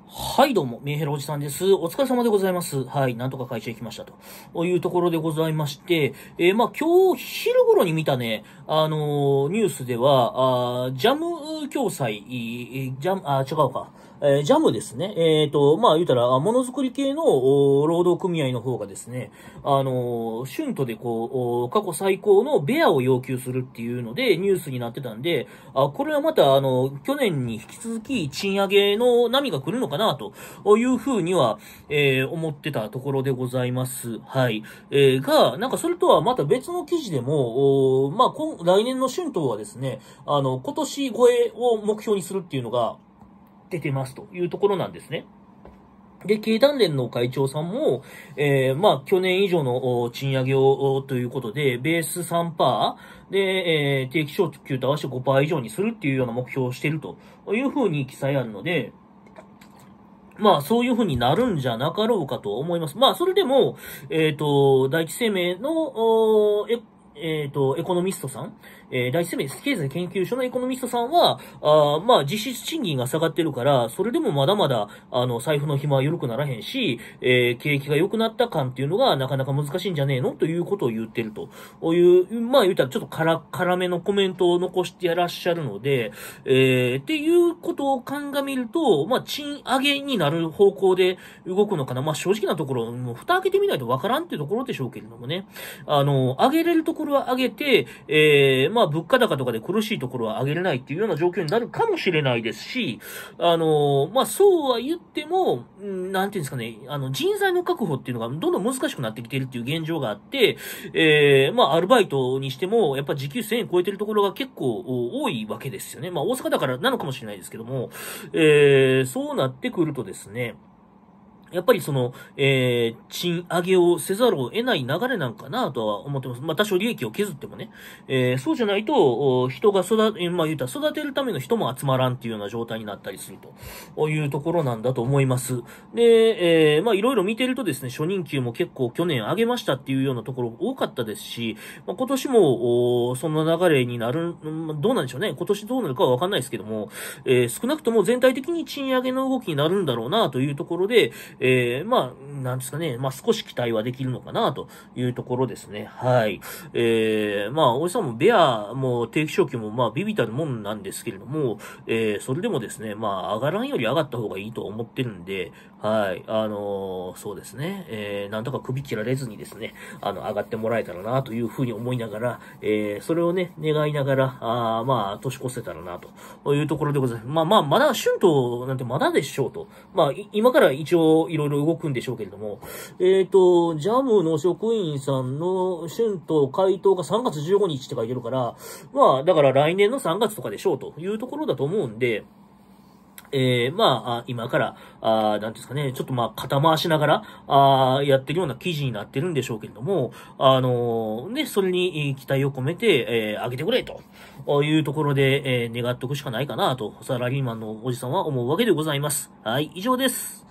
はい、どうも、メンヘラおじさんです。お疲れ様でございます。はい、なんとか会社行きましたというところでございまして、今日昼頃に見たね、ニュースでは、ジャム共済、違うか。ジャムですね。言うたら、ものづくり系の労働組合の方がですね、春闘で過去最高のベアを要求するっていうのでニュースになってたんで、これはまた去年に引き続き賃上げの波が来るのかなというふうには、思ってたところでございます。はい。なんかそれとはまた別の記事でも、来年の春闘はですね、今年超えを目標にするっていうのが出てますというところなんですね。で、経団連の会長さんも、去年以上の賃上げをということで、ベース3%で、定期昇給と合わせて5%以上にするっていうような目標をしているというふうに記載あるので、そういうふうになるんじゃなかろうかと思います。それでも、第一生命の、エコノミストさん、第一生命経済研究所のエコノミストさんは、実質賃金が下がってるから、それでもまだまだ、財布の紐は緩くならへんし、景気が良くなった感っていうのがなかなか難しいんじゃねえのということを言ってるという、言ったらちょっと辛めのコメントを残してらっしゃるので、っていうことを鑑みると、賃上げになる方向で動くのかな。正直なところ、もう蓋開けてみないとわからんっていうところでしょうけれどもね。上げれるところは上げて、物価高とかで苦しいところは上げれないっていうような状況になるかもしれないですし、そうは言っても、なんていうんですかね、人材の確保っていうのがどんどん難しくなってきているっていう現状があって、アルバイトにしても、やっぱ時給1000円超えてるところが結構多いわけですよね。大阪だからなのかもしれないですけども、そうなってくるとですね、やっぱり賃上げをせざるを得ない流れなんかなとは思ってます。多少利益を削ってもね。そうじゃないと、人が育てるための人も集まらんっていうような状態になったりするというところなんだと思います。で、いろいろ見てるとですね、初任給も結構去年上げましたっていうようなところ多かったですし、今年も、そんな流れになる、どうなんでしょうね。今年どうなるかはわかんないですけども、少なくとも全体的に賃上げの動きになるんだろうなというところで、なんですかね、少し期待はできるのかなというところですね。はい。おじさんもベアも定期昇給もビビたるもんなんですけれども、それでもですね、上がらんより上がった方がいいと思ってるんで、はい。そうですね、なんとか首切られずにですね、上がってもらえたらなというふうに思いながら、それをね、願いながら、年越せたらなというところでございます。まだ春闘なんてまだでしょうと。今から一応いろいろ動くんでしょうけれども、ジャムの職員さんの春闘回答が3月15日って書いてるから、だから来年の3月とかでしょうというところだと思うんで、今から、なんていうんですかね、ちょっと肩回しながら、やってるような記事になってるんでしょうけれども、それに期待を込めて、上げてくれというところで、願っておくしかないかなと、サラリーマンのおじさんは思うわけでございます。はい、以上です。